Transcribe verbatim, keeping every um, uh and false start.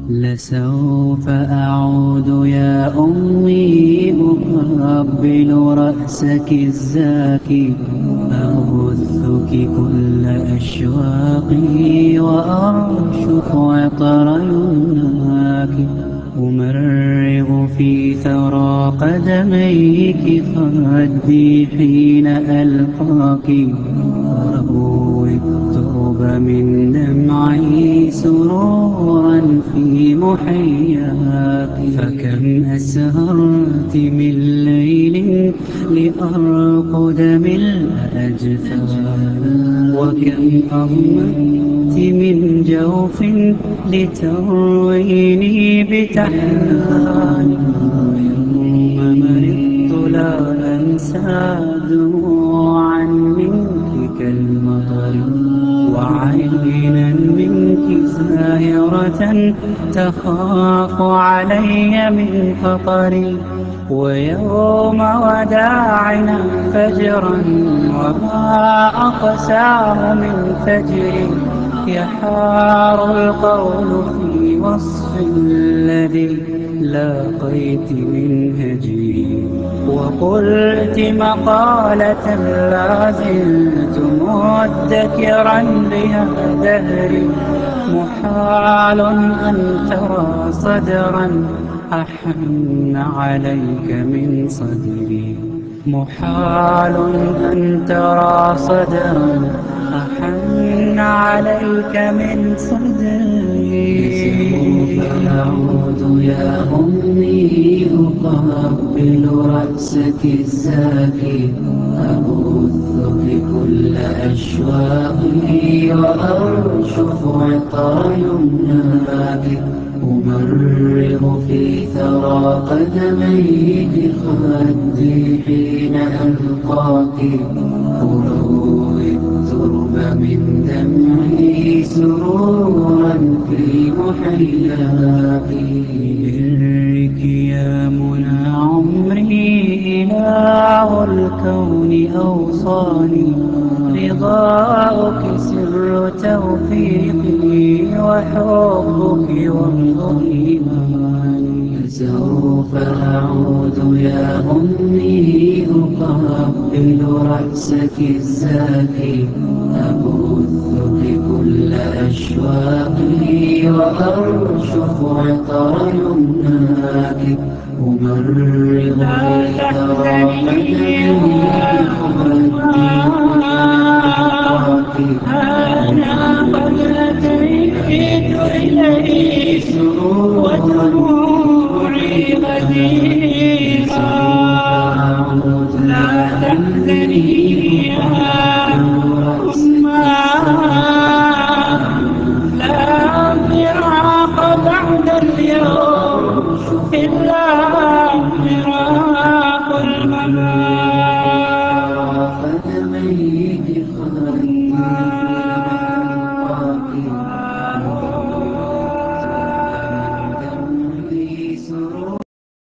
لسوف أعود يا أمي أقبل رأسك الزاكي، أبثك كل أشواقي وأرشف عطر يمناك، أمرغ في ثرى قدميك خدي حين ألقاك، أروي الترب من دمعي سرورا في محياك. فكم أسهرت من ليل لأرقد ملء أجفاك، وكم أغمدت من جوف لترويني بتحنانك. يوم مرضت لا أنسى دموعا منك كالمطر، وعينا منك زاهرة تخاف علي من خطري، ويوم وداعنا فجرا وما أقساه من فجري، يحار القول في وصف الذي لاقيت من هجري، وقلت مقالة لا زلت مدكرا بها دهري، محال أن ترى صدرا أحن عليك من صدري، محال أن ترى صدرا أحن عليك من صدري. سوف أعود يا أمي أقبل رأسك الزاكي، أبثك كل أشواقي وأرشف عطر يمناك، أمرغ في ثرى قدميك خدي حين ألقاك، أروي الترب من دمعي سرورا في محياك. برك يا منى عمري إله الكون أوصاني، رضاؤك سر توفيقي وحبك ومضى إيماني. سوف أعود يا أمي أقبل رأسك الزاكي، أبثك كل أشواقي وأرشف عطر يمناك، أمرغ في ثرى قدمي